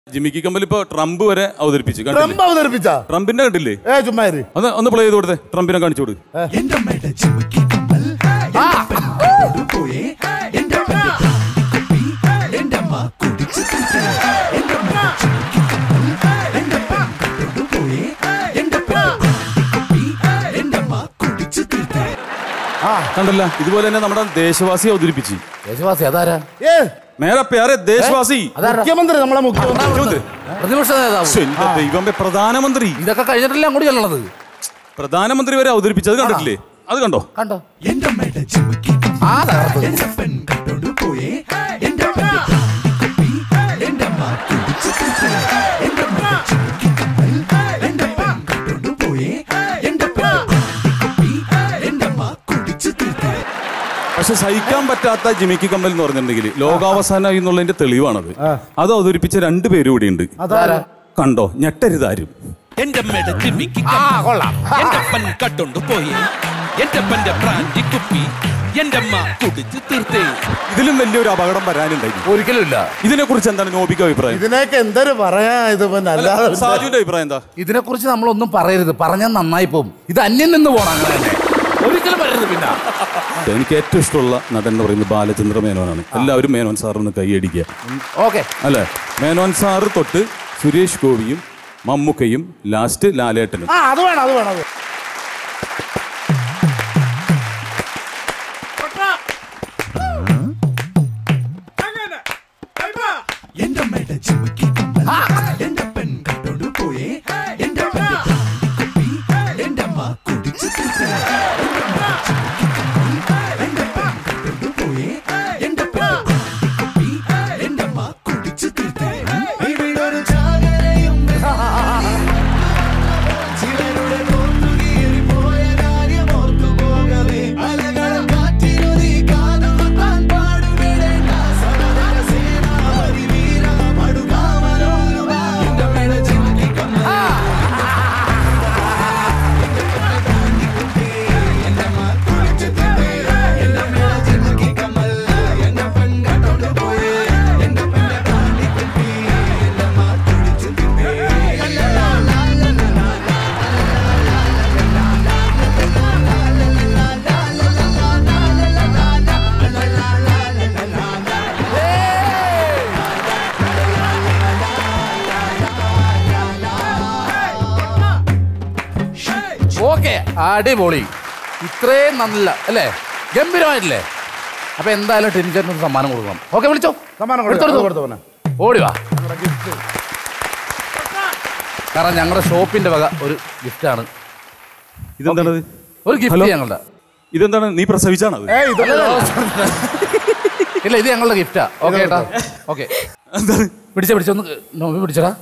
ജിമിക്കി കമ്മൽ ഇപ്പൊ ട്രംപ് വരെ അവതരിപ്പിച്ചു. ട്രംപിന്റെ കണ്ടില്ലേ? ഒന്ന് പ്ലേ ചെയ്ത് കൊടുത്തേ, ട്രംപിനെ കാണിച്ചു കൊടു. കണ്ടല്ല, ഇതുപോലെ തന്നെ നമ്മുടെ ദേശവാസി അവതരിപ്പിച്ചു. ദേശവാസി അതാരാ? മേരാ പ്യാരെ ദേശവാസി മുഖ്യമന്ത്രി, നമ്മളെ മുഖ്യമന്ത്രി, പ്രതിപക്ഷ നേതാവ്, ദൈവമേ പ്രധാനമന്ത്രി. ഇതൊക്കെ കഴിഞ്ഞിട്ടല്ലേ അങ്ങോട്ട് ചെല്ലണത്. പ്രധാനമന്ത്രി വരെ അവതരിപ്പിച്ചത് കണ്ടിട്ടില്ലേ? അത് കണ്ടോ? കണ്ടോ? പക്ഷെ സഹിക്കാൻ പറ്റാത്ത ജിമിക്കി കമ്മൽ എന്ന് പറഞ്ഞിട്ടുണ്ടെങ്കിൽ ലോകാവസാനം എന്നുള്ളതിന്റെ തെളിവാണത്. അത് അവതരിപ്പിച്ച 2 പേര് കൂടി ഉണ്ട്. കണ്ടോ? ഞെട്ടരുതാരും. ഇതിലും വലിയൊരു അപകടം വരാനുണ്ടായിരുന്നു. ഒരിക്കലും ഇല്ല. ഇതിനെ കുറിച്ച് എന്താണ് നോബിക്ക് അഭിപ്രായം? ഇതിനൊക്കെ എന്തൊരു പറയാ? സാജുവിന്റെ അഭിപ്രായം എന്താ? ഇതിനെ കുറിച്ച് നമ്മളൊന്നും പറയരുത്, പറഞ്ഞാൽ നന്നായി പോകും. ഇത് അന്യം നിന്ന് പോണം, ഒരിക്കലും പറയരുത്. പിന്നെ എനിക്ക് ഏറ്റവും ഇഷ്ടമുള്ള നടൻ എന്ന് പറയുന്നത് ബാലചന്ദ്ര മേനോനാണ്. എല്ലാവരും മേനോൻ സാറിന് കൈയടിക്കുക. ഓക്കെ അല്ലേ? മേനോൻ സാറ് തൊട്ട് സുരേഷ് ഗോപിയും മമ്മൂക്കയും ലാസ്റ്റ് ലാലേട്ടനും. അത് വേണം, അത് വേണം. അടിപൊളി, ഇത്രയും നല്ല അല്ലേ, ഗംഭീരമായിട്ടില്ലേ? അപ്പൊ എന്തായാലും ടെൻഷന് സമ്മാനം കൊടുക്കണം. ഓക്കെ, വിളിച്ചോ, സമ്മാനം ഓടിവാ. കാരണം ഞങ്ങളുടെ ഷോപ്പിന്റെ വക ഒരു ഗിഫ്റ്റാണ്. ഇതെന്താണത്? ഒരു ഗിഫ്റ്റ് ഞങ്ങളുടെ. ഇതെന്താണ്? നീ പ്രസവിച്ചാണത്? ഇല്ല, ഇത് ഞങ്ങളുടെ ഗിഫ്റ്റാ. ഓക്കെ ഏട്ടാ, ഓക്കെ. പിടിച്ചൊന്ന് നോബി പിടിച്ചടാ.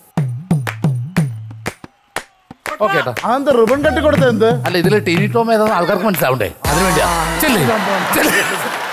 ഓക്കെ ഏട്ടാ. അതെന്താ റിബൺ കെട്ടി കൊടുത്തത്? എന്ത്? അല്ല, ഇതിൽ ടിനി ടോം ഏതാ ആൾക്കാർക്ക് മനസ്സിലാവണ്ടേ, അതിനു വേണ്ടിയാ.